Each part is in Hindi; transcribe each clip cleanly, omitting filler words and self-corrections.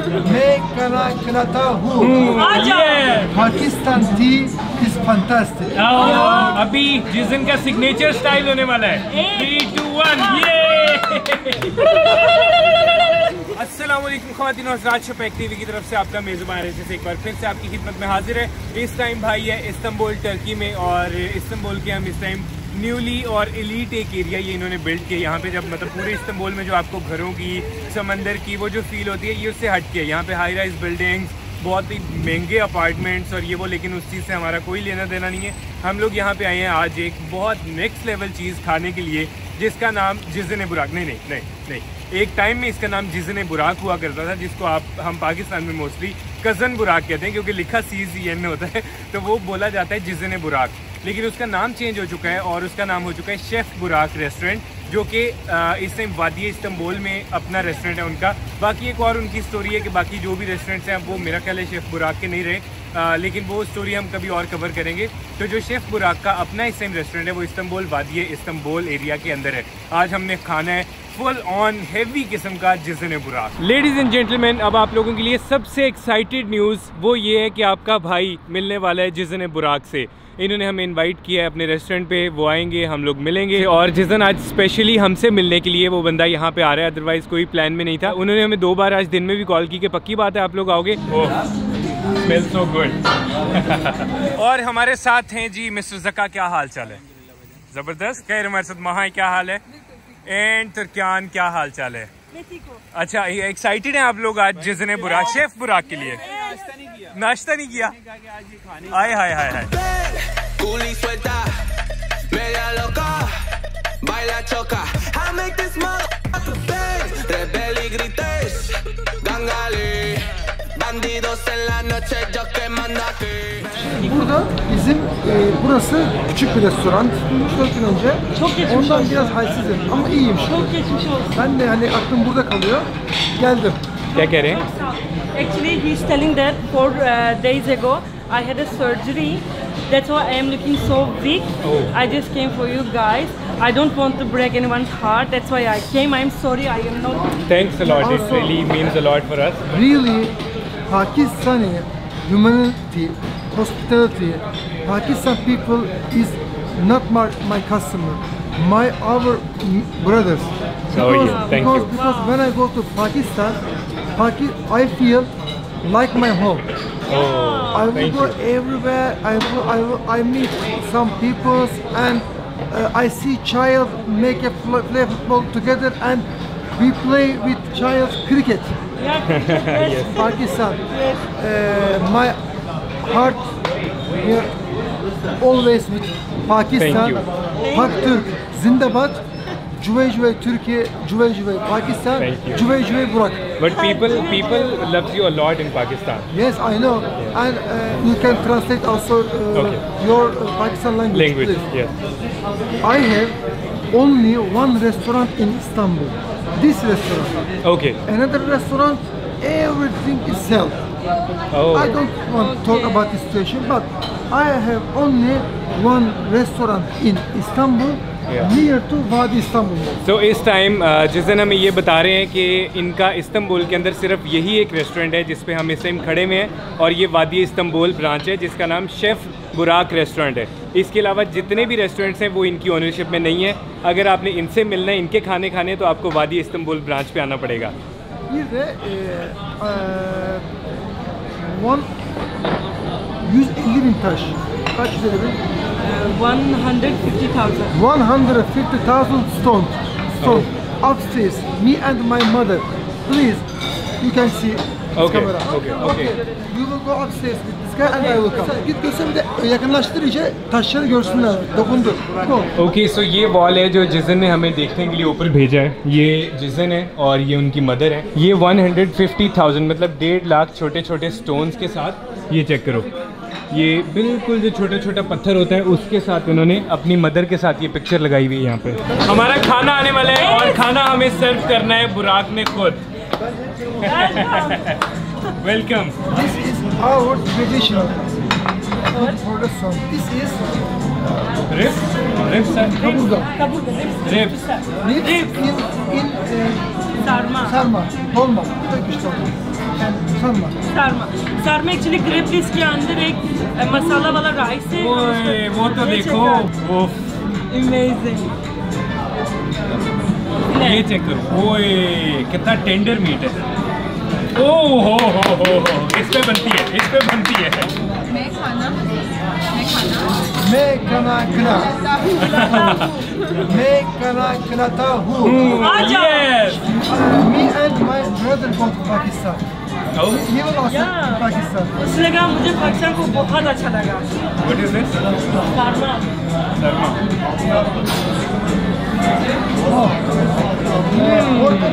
मैं खिलाता हूँ। Pakistan tea is fantastic. अभी जिसन का सिग्नेचर स्टाइल होने वाला है। 3, 2, 1 ये। अस्सलामुअलैकुम ख़वातीन और हज़रात, शोपैक टीवी की तरफ से आपका मेज़बान है एक बार फिर से आपकी खिदमत में हाजिर है। इस टाइम भाई है इस्तांबुल टर्की में, और इस्तांबुल के हम इस टाइम न्यूली और एलीट एक एरिया ये इन्होंने बिल्ड किया। यहाँ पे जब मतलब पूरे इस्तांबुल में जो आपको घरों की, समंदर की वो जो फील होती है ये उससे हट के यहाँ पे हाई राइज बिल्डिंग्स, बहुत ही महंगे अपार्टमेंट्स और ये वो, लेकिन उस चीज़ से हमारा कोई लेना देना नहीं है। हम लोग यहाँ पे आए हैं आज एक बहुत नेक्स्ट लेवल चीज़ खाने के लिए, जिसका नाम जिज़न बुराक नहीं, एक टाइम में इसका नाम जिज़न बुराक हुआ करता था, जिसको हम पाकिस्तान में मोस्टली कज़न बुराक कहते हैं, क्योंकि लिखा CZN में होता है तो वो बोला जाता है जिज़न बुराक। लेकिन उसका नाम चेंज हो चुका है और उसका नाम हो चुका है शेफ़ बुराक रेस्टोरेंट, जो कि इस टाइम वादी इस्तांबुल में अपना रेस्टोरेंट है उनका। बाकी एक और उनकी स्टोरी है कि बाकी जो भी रेस्टोरेंट्स हैं वो मेरा ख्याल है शेफ़ बुराक के नहीं रहे, लेकिन वो स्टोरी हम कभी और कवर करेंगे। तो जो शेफ़ बुराक का अपना इस टाइम रेस्टोरेंट है वो इस्तांबुल वादी इस्तांबुल एरिया के अंदर है। आज हमने खाना है फुल ऑन हेवी किस्म का जिज़न बुराक। लेडीज़ एंड जेंटलमैन, अब आप लोगों के लिए सबसे एक्साइटेड न्यूज़ वो ये है कि आपका भाई मिलने वाला है जिज़न बुराक से। इन्होंने हमें इनवाइट किया है अपने रेस्टोरेंट पे, वो आएंगे, हम लोग मिलेंगे। और जिज़न आज स्पेशली हमसे मिलने के लिए वो बंदा यहाँ पे आ रहा है, अदरवाइज़ कोई प्लान में नहीं था। उन्होंने हमें 2 बार आज दिन में भी कॉल की कि पक्की बात है आप लोग आओगे। Smell so good. और हमारे साथ हैं जी मिस्टर ज़का, क्या हाल चाल है? ज़बरदस्त। खैर, हमारे साथ महा क्या हाल है? एंड तुर्कियान क्या हाल चाल है? अच्छा, एक्साइटेड हैं आप लोग आज जिज़न बुराक, शेफ़ बुराक के लिए? नाश्ता नहीं किया? आए हाय हाय हाय। Burada bizim burası küçük bir restoran. 3-4 gün önce. Çok geçmiş Ondan olsun. biraz halsizim ama iyiyim şimdi. Çok geçmiş olsun. Ben de hani aklım burada kalıyor. Geldim. क्या कह रहे हैं? Actually, he's telling that 4 days ago I had a surgery. That's why I am looking so weak. Oh. I just came for you guys. I don't want to break anyone's heart. That's why I came. I'm sorry. I am not. Thanks a lot. It Also- really means a lot for us. Really, Pakistani humanity, hospitality, Pakistan people is not my customer. Our brothers. Oh yeah, thank you. Because when I go to Pakistan, I feel like my home. Oh, I will thank go you. everywhere. I meet some people and I see child make a play football together and we play with child cricket. Yes. Pakistan. My heart here always with Pakistan. Thank Pak Türk, Zindabad. Cüvey Cüvey Türkiye, Cüvey Cüvey Pakistan, Thank you. Cüvey Cüvey Burak. But people loves you a lot in Pakistan. Yes, I know. And you can translate also Okay. your Pakistan language. Language, please. yes. I have only one restaurant in Istanbul. This restaurant. Okay. Another restaurant, everything is sell. Oh. I don't want to talk about the situation, but I have only one restaurant in Istanbul, Yeah. near to Wadi Istanbul. तो इस टाइम जिज़न हमें ये बता रहे हैं कि इनका इस्तांबुल के अंदर सिर्फ यही एक रेस्टोरेंट है जिस पे हम इस टाइम खड़े हुए हैं, और ये वादी इस्तांबुल ब्रांच है जिसका नाम शेफ़ बुराक रेस्टोरेंट है। इसके अलावा जितने भी रेस्टोरेंट्स हैं वो इनकी ओनरशिप में नहीं है। अगर आपने इनसे मिलना है, इनके खाने खाने, तो आपको वादी इस्तांबुल ब्रांच पे आना पड़ेगा। Bir de 150.000 taş. Kaç üzeri? 150,000. 150,000 stone. Upstairs, me and my mother. Please, you can see this Okay, camera. okay. You will go upstairs with this guy and I will come. Git göster, bir de yakınlaştır iyice, taşları görsünler. Dokundur. Go. Okay, so ये वॉल है जो जिज़न ने हमें देखने के लिए ऊपर भेजा है। ये जिज़न है और ये उनकी मदर है। ये 150,000 मतलब 1.5 लाख छोटे छोटे स्टोन्स के साथ, ये चेक करो, ये बिल्कुल जो छोटा छोटा पत्थर होता है उसके साथ उन्होंने अपनी मदर के साथ ये पिक्चर लगाई हुई है यहाँ पे। हमारा खाना आने वाला है और खाना हमें सर्व करना है बुराक ने खुद। Welcome. This is our traditional food for the son. This is Ribs sir? kaburga. Ribs. Ribs in Sarma. sarma, dolma, Turkish dolma. And sarma. Sarma actually grape dish के अंदर एक मसाला वाला राइस है। ओए वो तो देखो, अमेजिंग। ये चेक करो, ओए कितना टेंडर मीट है। ओ हो, इस पे बनती है, इस पे बनती है। मैं खाना खिलाता हूँ। Yes. Me and my brother go to Pakistan. Oh. He will also to Pakistan. उसने कहा मुझे पाकिस्तान को बहुत अच्छा लगा। What is this? सारमा। Orada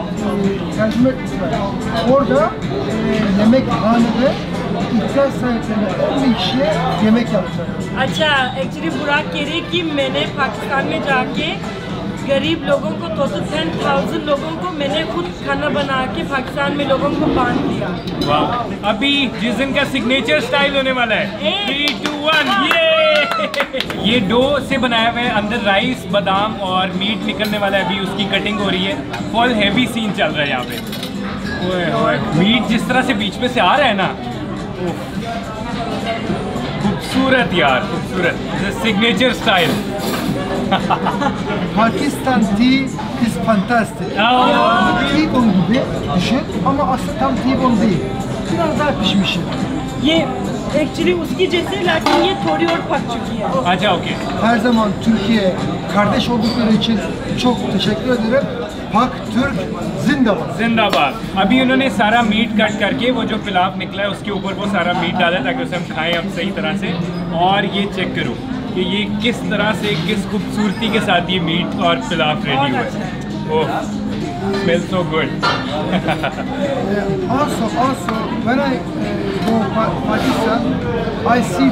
yemekhanede ihtiyaç sahiplerine 15 kişiye yemek yaptılar. अच्छा, एक्चुअली बुराक कह रही कि मैंने पाकिस्तान में जाके गरीब लोगों को 10,000 लोगों को मैंने खुद खाना बना के पाकिस्तान में लोगों को बांट दिया। वाह, अभी जिस दिन का सिग्नेचर स्टाइल होने वाला है। 3, 2, 1 ये डो से बनाया हुआ है, अंदर राइस, बादाम और मीट निकलने वाला है। अभी उसकी कटिंग हो रही है। फुल हैवी सीन चल रहा है यहाँ पे। ओए ओए, मीट जिस तरह से बीच में से आ रहा है ना, खूबसूरत यार, खूबसूरत। Signature style. Pakistan tea is fantastic. T-bone gibi düşün ama aslında tam T-bone değil. Biraz daha pişmiş. ये एक्चुअली उसकी जैसे लेकिन ये थोड़ी और पक चुकी है। अच्छा, okay. Her zaman Türkiye kardeş oldukları için çok teşekkür ederim. Pak Türk जिंदाबाद। जिंदाबाद। अभी उन्होंने सारा मीट कट करके वो जो पिलाव निकला है उसके ऊपर वो सारा मीट डाला ताकि उसे हम खाएं अब सही तरह से। और ये चेक करो कि ये किस तरह से, किस खूबसूरती के साथ ये मीट और पिलाव रेडी हुआ है। Oh, smells so good. Also, when I go Pakistan, I see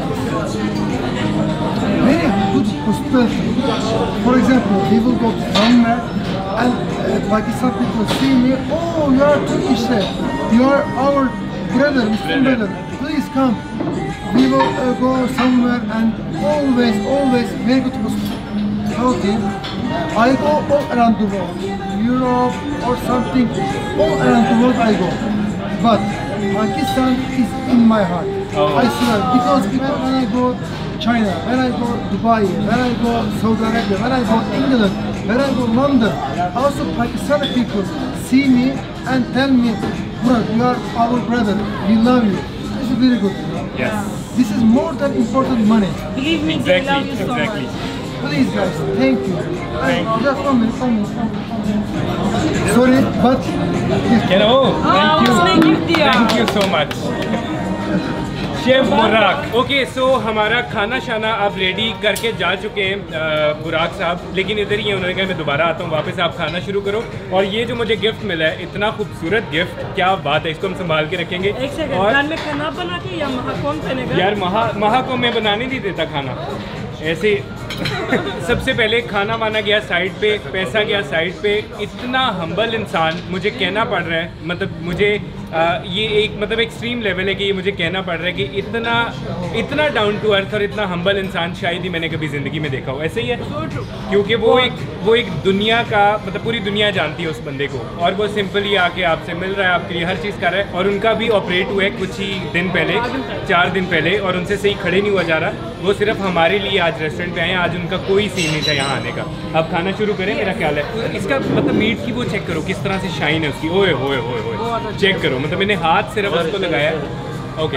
very good hospitality. For example, we will go to somewhere and Pakistan people see me. Oh, you are Turkish, sir. You are our brother, Muslim brother. Please come. We will go somewhere and always very good hospitality. I go all around the world, Europe or something, all around the world I go. But Pakistan is in my heart. I swear, because when I go China, when I go Dubai, when I go Saudi Arabia, when I go England, when I go London, also Pakistani people see me and tell me, Murat, you are our brother, we love you. This is very good. Yes. This is more than important money. Believe me, they love you so much. Please guys, thank you. Just one minute. Sorry, but Hello. उसने gift दिया। Thank you so much. Chef Burak. Okay, so हमारा खाना शाना आप रेडी करके जा चुके हैं बुराक साहब, लेकिन इधर ही है। उन्होंने कहा मैं दोबारा आता हूँ, वापस आप खाना शुरू करो। और ये जो मुझे गिफ्ट मिला है, इतना खूबसूरत गिफ्ट, क्या बात है, इसको हम संभाल के रखेंगे। एक सेकंड, और में खाना बना के या महा कौन बनेगा? यार महा को मैं बनाने नहीं देता खाना ऐसे। सबसे पहले खाना वाना गया साइड पे, पैसा गया साइड पे। इतना हम्बल इंसान, मुझे कहना पड़ रहा है, मतलब मुझे ये एक मतलब एक्सट्रीम लेवल है कि ये मुझे कहना पड़ रहा है कि इतना डाउन टू अर्थ और इतना हम्बल इंसान शायद ही मैंने कभी ज़िंदगी में देखा हो। ऐसे ही है, क्योंकि वो एक दुनिया का मतलब पूरी दुनिया जानती है उस बंदे को, और वो सिंपली आके आपसे मिल रहा है, आपके लिए हर चीज़ कर रहा है। और उनका भी ऑपरेट हुआ है कुछ ही दिन पहले, 4 दिन पहले, और उनसे सही खड़े नहीं हुआ जा रहा। वो सिर्फ हमारे लिए आज रेस्टोरेंट पे आए हैं। आज उनका कोई सीन नहीं था यहाँ आने का। अब खाना शुरू करें, मेरा ख्याल है। इसका मतलब मीट की वो चेक करो किस तरह से शाइन है उसकी। ओए होए होए होए, चेक करो, मतलब मैंने हाथ सिर्फ उसको लगाया। ओके।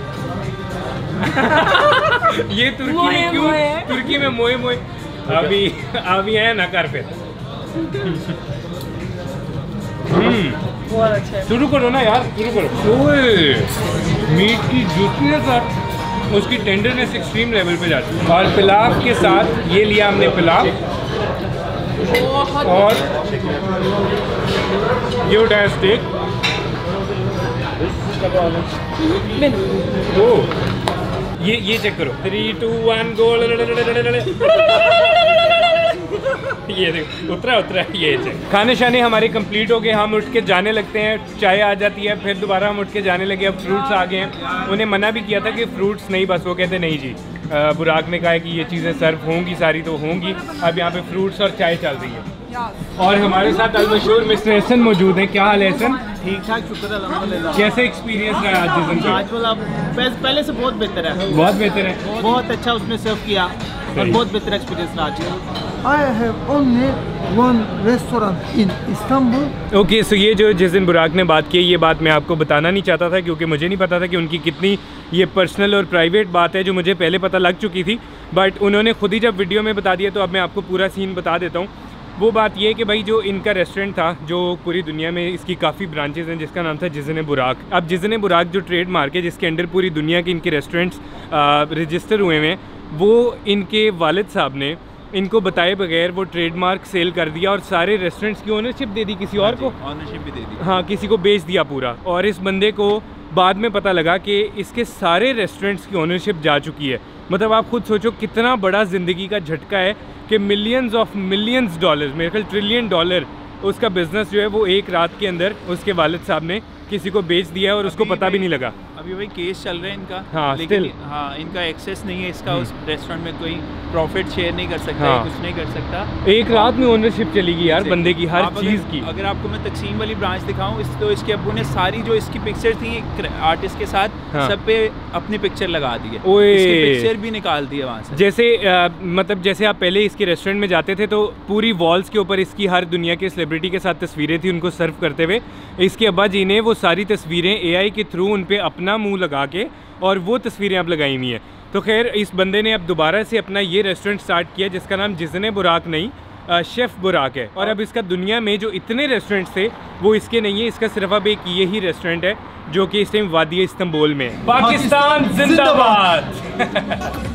ये तुर्की में क्यों? तुर्की में मोए मोए अभी है ना कर पे। शुरू करो ना यार, शुरू करो। ओए, मीट की जूसीनेस और उसकी टेंडरनेस एक्सट्रीम लेवल पे जाती है। और पुलाव के साथ ये लिया हमने पुलाव, और ये उठाया स्टेक। ओ, ये चेक करो। 3, 2, 1 गो। ये देखो, उतरा ये चेक। खाने शाने हमारे कंप्लीट हो गए। हम उठ के जाने लगते हैं, चाय आ जाती है, फिर दोबारा हम उठ के जाने लगे। अब फ्रूट्स आ गए हैं। उन्हें मना भी किया था कि फ्रूट्स नहीं, बस वो कहते नहीं जी। बुराक ने कहा है कि ये चीज़ें सर्व होंगी सारी, तो होंगी। अब यहाँ पे फ्रूट्स और चाय चल रही है। और हमारे साथ अलमशहूर मिस्टर एहसन मौजूद है। क्या हाल है एहसन? ठीक ठाक, शुक्र अल्हम्दुलिल्लाह। कैसे एक्सपीरियंस रहा आज जिज़न का? आज वाला पहले से बहुत बेहतर है, बहुत बेहतर है, बहुत अच्छा उसने सर्व किया और बहुत बेहतर एक्सपीरियंस रहा आज का। I have only one restaurant in Istanbul. Okay so ये जो जिस दिन बुराक ने बात की, ये बात मैं आपको बताना नहीं चाहता था क्योंकि मुझे नहीं पता था कि उनकी कितनी ये पर्सनल और प्राइवेट बात है जो मुझे पहले पता लग चुकी थी, बट उन्होंने खुद ही जब वीडियो में बता दिया तो अब मैं आपको पूरा सीन बता देता हूँ। वो बात ये है कि भाई जो इनका रेस्टोरेंट था, जो पूरी दुनिया में इसकी काफ़ी ब्रांचेज़ हैं, जिसका नाम था जिज़न बुराक। अब जिज़न बुराक जो ट्रेड मार्क है जिसके अंडर पूरी दुनिया के इनके रेस्टोरेंट्स रजिस्टर हुए हैं, वो इनके वालिद साहब ने इनको बताए बगैर वो ट्रेडमार्क सेल कर दिया और सारे रेस्टोरेंट्स की ओनरशिप दे दी किसी और को, ऑनरशिप भी दे दी। हाँ, किसी को बेच दिया पूरा। और इस बंदे को बाद में पता लगा कि इसके सारे रेस्टोरेंट्स की ओनरशिप जा चुकी है। मतलब आप खुद सोचो कितना बड़ा ज़िंदगी का झटका है कि मिलियंस डॉलर्स, मेरे ख्याल $1 ट्रिलियन उसका बिज़नेस जो है वो एक रात के अंदर उसके वालिद साहब ने किसी को बेच दिया और उसको पता भी नहीं लगा। अभी वही केस चल रहा है इनका, हाँ, लेकिन still। हाँ, इनका एक्सेस नहीं है इसका उस रेस्टोरेंट में, कोई प्रॉफिट शेयर नहीं कर सकता, हाँ। कुछ नहीं कर सकता। एक रात में ओनरशिप चली गई यार बंदे की हर चीज़ की। अगर आपको मैं तकसीम वाली ब्रांच दिखाऊं, तो इसके अब्बू ने सारी जो इसकी पिक्चर थी आर्टिस्ट के साथ, हाँ। सब पे अपनी पिक्चर लगा दी है, ओए। इसकी पिक्चर भी निकाल दी है वहाँ से। जैसे मतलब जैसे आप पहले इसके रेस्टोरेंट में जाते थे तो पूरी वॉल्स के ऊपर इसकी हर दुनिया के सेलिब्रिटी के साथ तस्वीरें थी उनको सर्व करते हुए। इसके अब्बा जी ने वो सारी तस्वीरें AI के थ्रू उन पे अपना मुंह लगा के और वो तस्वीरें अब लगाई हुई हैं। तो खैर इस बंदे ने अब दोबारा से अपना ये रेस्टोरेंट स्टार्ट किया जिसका नाम जिज़न बुराक नहीं, शेफ़ बुराक है। और अब इसका दुनिया में जो इतने रेस्टोरेंट्स थे वो इसके नहीं है, इसका सिर्फ अब एक यही रेस्टोरेंट है जो कि इस टाइम वादी इस्तांबुल में। पाकिस्तान जिंदाबाद।